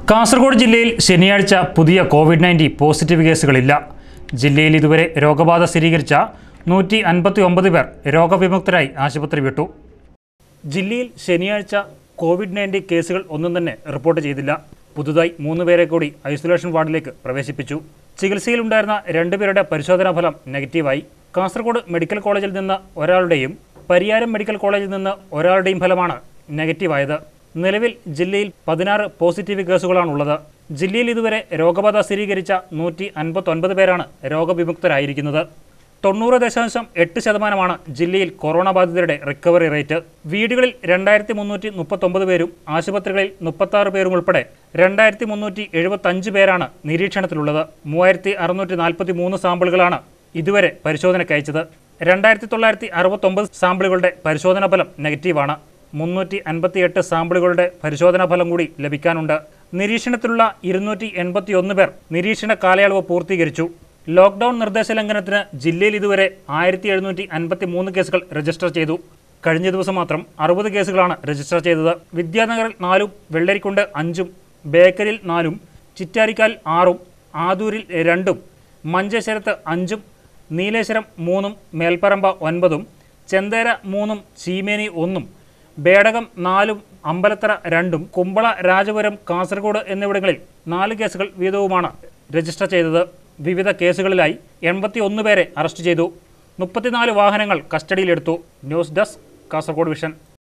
കാസർഗോഡ് ജില്ലയിൽ ശനിയാഴ്ച പുതിയ കോവിഡ്-19 പോസിറ്റീവ് കേസുകളില്ല. ജില്ലയിൽ ഇതുവരെ രോഗബാധ സ്ഥിരീകരിച്ച 159 പേർ രോഗവിമുക്തരായി ആശുപത്രി വിട്ടു. ജില്ലയിൽ ശനിയാഴ്ച കോവിഡ്-19 കേസുകൾ ഒന്നും തന്നെ റിപ്പോർട്ട് ചെയ്തില്ല. പുതുതായി 3 പേരെ കൂടി ഐസൊലേഷൻ വാർഡിലേക്ക് പ്രവേശിപ്പിച്ചു. ചികിത്സയിലുണ്ടായിരുന്ന 2 പേരുടെ പരിശോധനാ ഫലം നെഗറ്റീവായി. കാസർഗോഡ് മെഡിക്കൽ കോളേജിൽ നിന്ന് ഒരാളുടെയും പരിയാരം മെഡിക്കൽ കോളേജിൽ നിന്ന് ഒരാളുടെയും ഫലമാണ് നെഗറ്റീവായത്. നിലവിൽ ജില്ലയിൽ 16 പോസിറ്റീവ് കേസുകളാണുള്ളത്. ജില്ലയിൽ ഇതുവരെ രോഗബാധ സ്ഥിരീകരിച്ച 159 പേരാണ് രോഗവിമുക്തരായിരിക്കുന്നത്. 90.8% ജില്ലയിൽ കൊറോണ ബാധിതരുടെ റിക്കവറി റേറ്റ്. വീടുകളിൽ 2339 പേരും ആശുപത്രികളിൽ 36 പേരും ഉൾപ്പെടെ 2375 പേരാണ് നിരീക്ഷണത്തിലുള്ളത്. 3643 സാമ്പിളുകളാണ് ഇതുവരെ പരിശോധനയ്ക്ക് അയച്ചത്. 2969 സാമ്പിളുകളുടെ പരിശോധനാ ഫലം നെഗറ്റീവാണ്. 358 സാമ്പിളുകളുടെ പരിശോധനാ ഫലം കൂടി ലഭിക്കാനുണ്ട്. നിരീക്ഷണത്തിലുള്ള 281 പേർ നിരീക്ഷണ കാലയളവ് പൂർത്തീകരിച്ചു. ലോക്ക്ഡൌൺ നിർദ്ദേശ ലംഘനത്തിന് ജില്ലയിൽ ഇതുവരെ 1753 കേസുകൾ രജിസ്റ്റർ ചെയ്തു. കഴിഞ്ഞ ദിവസം മാത്രം 60 കേസുകളാണ് രജിസ്റ്റർ ചെയ്തത്. വിദ്യാനഗറിൽ 4, വെള്ളരിക്കുണ്ട് 5, ബേക്കലിൽ 4, ചിറ്റാരിക്കാൽ 6, ആദൂരിൽ 2, മഞ്ചേശ്വരത്ത് 5, നീലേശ്വരം 3, മേൽപ്പറമ്പ 9, ചെന്തേര 3, ചീമേനി 1, ബേടകം 4, അമ്പലത്തറ 2, കുമ്പള, രാജപുരം, കാസർഗോഡ് എന്നിവിടങ്ങളിൽ 4 കേസുകൾ വീതവുമാണ് രജിസ്റ്റർ ചെയ്തത്. വിവിധ കേസുകളിലായി 81 പേരെ അറസ്റ്റ് ചെയ്തു. 34 വാഹനങ്ങൾ കസ്റ്റഡിയിലെടുത്തു. News desk, Kasaragod vision.